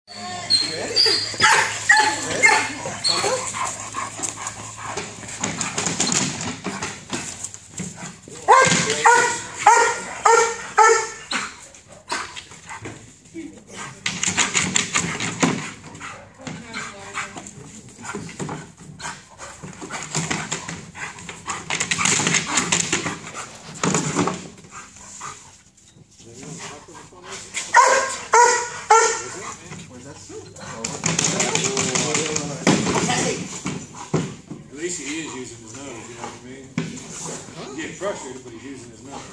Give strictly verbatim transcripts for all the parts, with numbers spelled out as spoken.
At least he is using his nose, you know what I mean? He's getting frustrated, but he's using his nose.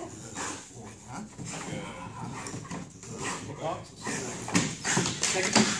Second.